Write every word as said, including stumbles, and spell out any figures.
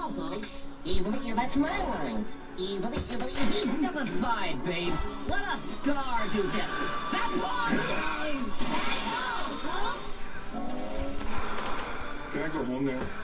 all, folks. Evilly, that's my line. Evilly, evilly, evilly. Number five, babe. What a star do this. That's one! Hey, folks! Can I go home now?